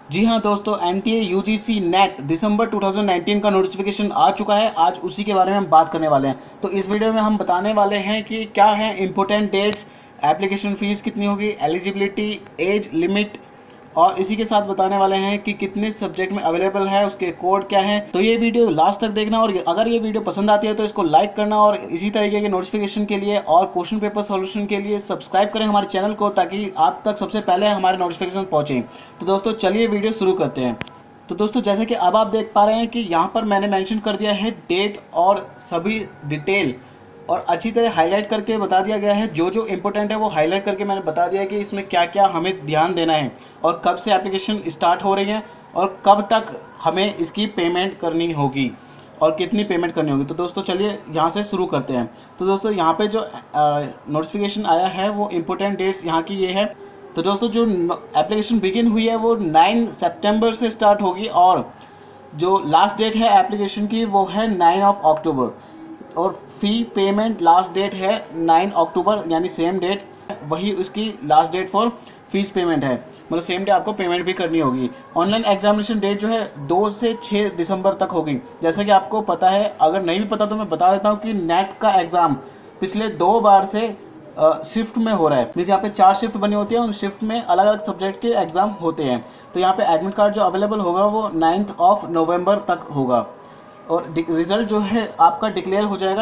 जी हाँ दोस्तों, NTA UGC NET दिसंबर 2019 का नोटिफिकेशन आ चुका है। आज उसी के बारे में हम बात करने वाले हैं। तो इस वीडियो में हम बताने वाले हैं कि क्या है इम्पोर्टेंट डेट्स, एप्लीकेशन फ़ीस कितनी होगी, एलिजिबिलिटी, एज लिमिट, और इसी के साथ बताने वाले हैं कि कितने सब्जेक्ट में अवेलेबल है, उसके कोड क्या है। तो ये वीडियो लास्ट तक देखना, और अगर ये वीडियो पसंद आती है तो इसको लाइक करना, और इसी तरीके के नोटिफिकेशन के लिए और क्वेश्चन पेपर सॉल्यूशन के लिए सब्सक्राइब करें हमारे चैनल को, ताकि आप तक सबसे पहले हमारे नोटिफिकेशन पहुँचें। तो दोस्तों चलिए वीडियो शुरू करते हैं। तो दोस्तों जैसे कि अब आप देख पा रहे हैं कि यहाँ पर मैंने मेंशन कर दिया है डेट और सभी डिटेल, और अच्छी तरह हाईलाइट करके बता दिया गया है। जो जो इम्पोर्टेंट है वो हाईलाइट करके मैंने बता दिया है कि इसमें क्या क्या हमें ध्यान देना है, और कब से एप्लीकेशन स्टार्ट हो रही है, और कब तक हमें इसकी पेमेंट करनी होगी, और कितनी पेमेंट करनी होगी। तो दोस्तों चलिए यहाँ से शुरू करते हैं। तो दोस्तों यहाँ पे जो नोटिफिकेशन आया है वो इम्पोर्टेंट डेट्स यहाँ की ये है। तो दोस्तों जो एप्लीकेशन बिगिन हुई है वो 9 सितंबर से स्टार्ट होगी, और जो लास्ट डेट है एप्लीकेशन की वो है 9 अक्टूबर, और फ़ी पेमेंट लास्ट डेट है 9 अक्टूबर, यानी सेम डेट वही उसकी last date for fees payment है, मतलब सेम डे आपको पेमेंट भी करनी होगी। ऑनलाइन एग्जामिनेशन डेट जो है 2 से 6 दिसंबर तक होगी। जैसे कि आपको पता है, अगर नहीं भी पता तो मैं बता देता हूँ कि नेट का एग्ज़ाम पिछले 2 बार से शिफ्ट में हो रहा है। मीन्स यहाँ पे 4 शिफ्ट बनी होती है, उन शिफ्ट में अलग अलग सब्जेक्ट के एग्ज़ाम होते हैं। तो यहाँ पे एडमिट कार्ड जो अवेलेबल होगा वो 9 नवंबर तक होगा, और रिज़ल्ट जो है आपका डिक्लेयर हो जाएगा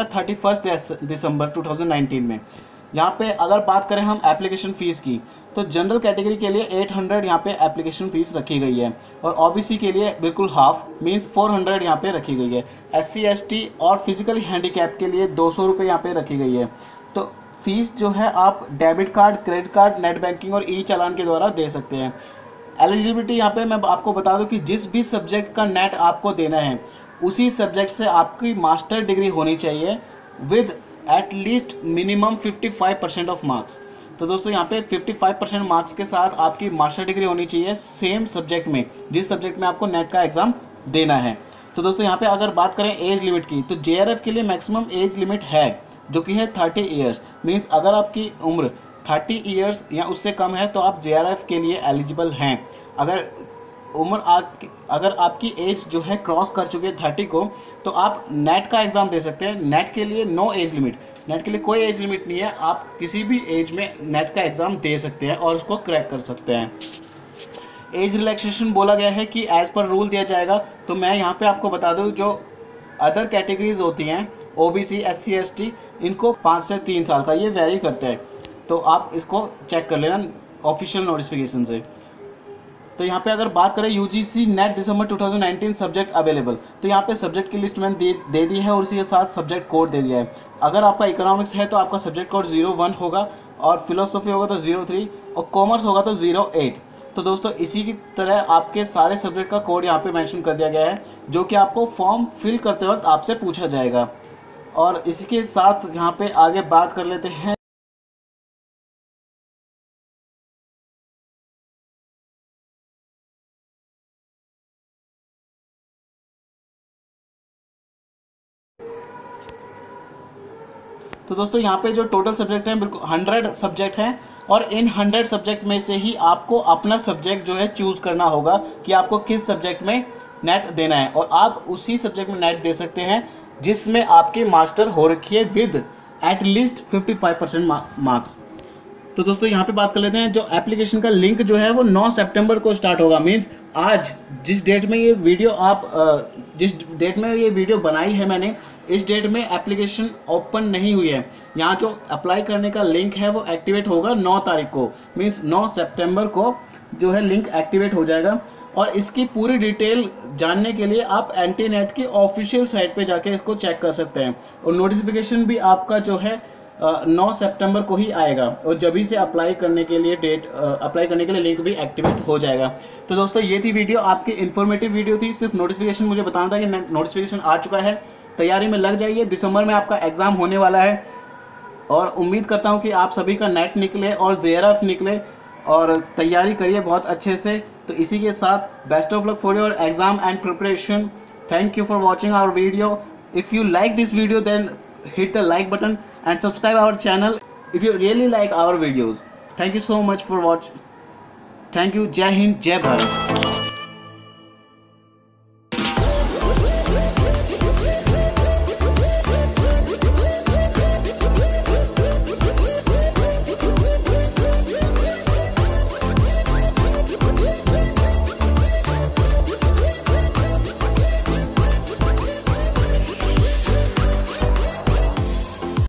31 दिसंबर 2019 में। यहाँ पे अगर बात करें हम एप्लीकेशन फ़ीस की, तो जनरल कैटेगरी के लिए 800 यहाँ पे एप्लीकेशन फ़ीस रखी गई है, और ओबीसी के लिए बिल्कुल हाफ मींस 400 यहाँ पे रखी गई है। एससी एसटी और फिजिकली हैंडीकैप के लिए 200 रुपये यहाँ पे रखी गई है। तो फीस जो है आप debit card, credit card, net banking और ई चालान के द्वारा दे सकते हैं। एलिजिबिलिटी यहाँ पे मैं आपको बता दूं कि जिस भी सब्जेक्ट का नेट आपको देना है उसी सब्जेक्ट से आपकी मास्टर डिग्री होनी चाहिए with at least minimum 55% of marks. तो दोस्तों यहाँ पे 55% मार्क्स के साथ आपकी मास्टर डिग्री होनी चाहिए सेम सब्जेक्ट में, जिस सब्जेक्ट में आपको नेट का एग्ज़ाम देना है। तो दोस्तों यहाँ पे अगर बात करें एज लिमिट की, तो जेआरएफ के लिए मैक्सिमम एज लिमिट है जो कि है 30 ईयर्स। मीन्स अगर आपकी उम्र 30 ईयर्स या उससे कम है तो आप जेआरएफ के लिए एलिजिबल हैं। अगर अगर आपकी एज जो है क्रॉस कर चुकी है 30 को, तो आप नेट का एग्ज़ाम दे सकते हैं। नेट के लिए नो एज लिमिट, नेट के लिए कोई एज लिमिट नहीं है, आप किसी भी एज में नेट का एग्ज़ाम दे सकते हैं और उसको क्रैक कर सकते हैं। एज रिलैक्सेशन बोला गया है कि एज़ पर रूल दिया जाएगा। तो मैं यहाँ पे आपको बता दूँ, जो अदर कैटेगरीज होती हैं ओबीसी, एससी, एसटी, इनको 5 से 3 साल का ये वेरी करता है। तो आप इसको चेक कर लेना ऑफिशियल नोटिफिकेशन से। तो यहाँ पे अगर बात करें यूजीसी नेट दिसंबर 2019 सब्जेक्ट अवेलेबल, तो यहाँ पे सब्जेक्ट की लिस्ट मैंने दे दी है, और उसी के साथ सब्जेक्ट कोड दे दिया है। अगर आपका इकोनॉमिक्स है तो आपका सब्जेक्ट कोड 01 होगा, और फिलोसफी होगा तो 03, और कॉमर्स होगा तो 08। तो दोस्तों इसी की तरह आपके सारे सब्जेक्ट का कोड यहाँ पे मेंशन कर दिया गया है, जो कि आपको फॉर्म फिल करते वक्त आपसे पूछा जाएगा। और इसी के साथ यहाँ पे आगे बात कर लेते हैं। तो दोस्तों यहाँ पे जो टोटल सब्जेक्ट हैं बिल्कुल 100 सब्जेक्ट हैं, और इन 100 सब्जेक्ट में से ही आपको अपना सब्जेक्ट जो है चूज़ करना होगा कि आपको किस सब्जेक्ट में नेट देना है, और आप उसी सब्जेक्ट में नेट दे सकते हैं जिसमें आपकी मास्टर हो रखी है विद एट लीस्ट 55% मार्क्स। तो दोस्तों यहाँ पे बात कर लेते हैं। जो एप्लीकेशन का लिंक जो है वो 9 सितंबर को स्टार्ट होगा। मींस आज जिस डेट में ये वीडियो जिस डेट में ये वीडियो बनाई है मैंने, इस डेट में एप्लीकेशन ओपन नहीं हुई है। यहाँ जो अप्लाई करने का लिंक है वो एक्टिवेट होगा 9 तारीख को। मींस 9 सितंबर को जो है लिंक एक्टिवेट हो जाएगा, और इसकी पूरी डिटेल जानने के लिए आप एनटी नेट की ऑफिशियल साइट पे जाके इसको चेक कर सकते हैं। और नोटिफिकेशन भी आपका जो है 9 सितंबर को ही आएगा, और जब से अप्लाई करने के लिए लिंक भी एक्टिवेट हो जाएगा। तो दोस्तों ये थी वीडियो, आपकी इन्फॉर्मेटिव वीडियो थी। सिर्फ नोटिफिकेशन मुझे बताना था कि नोटिफिकेशन आ चुका है, तैयारी में लग जाइए। दिसंबर में आपका एग्ज़ाम होने वाला है, और उम्मीद करता हूँ कि आप सभी का नेट निकले और जेआरएफ निकले, और तैयारी करिए बहुत अच्छे से। तो इसी के साथ best of luck for your exam and preparation. Thank you for watching our video. If you like this video, then hit the like button and subscribe our channel if you really like our videos. Thank you so much for watching. Thank you. जय हिंद, जय भारत।